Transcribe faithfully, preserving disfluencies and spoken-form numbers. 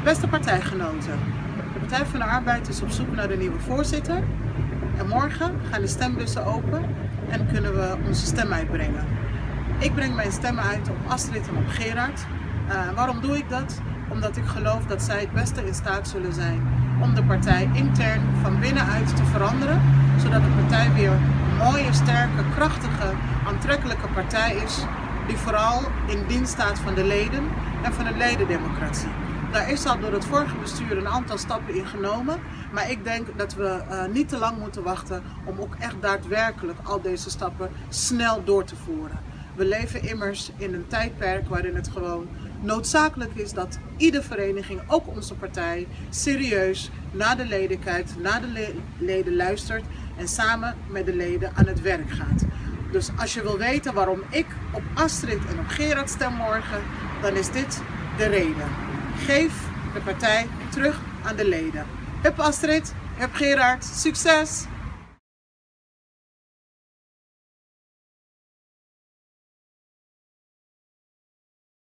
Beste partijgenoten, de Partij van de Arbeid is op zoek naar de nieuwe voorzitter. En morgen gaan de stembussen open en kunnen we onze stem uitbrengen. Ik breng mijn stem uit op Astrid en op Gerard. Uh, waarom doe ik dat? Omdat ik geloof dat zij het beste in staat zullen zijn om de partij intern van binnenuit te veranderen. Zodat de partij weer een mooie, sterke, krachtige, aantrekkelijke partij is. Die vooral in dienst staat van de leden en van de ledendemocratie. Daar is al door het vorige bestuur een aantal stappen in genomen. Maar ik denk dat we uh, niet te lang moeten wachten om ook echt daadwerkelijk al deze stappen snel door te voeren. We leven immers in een tijdperk waarin het gewoon noodzakelijk is dat iedere vereniging, ook onze partij, serieus naar de leden kijkt, naar de le leden luistert en samen met de leden aan het werk gaat. Dus als je wil weten waarom ik op Astrid en op Gerard stem morgen, dan is dit de reden. Geef de partij terug aan de leden. Hup Astrid, hup Gerard, succes!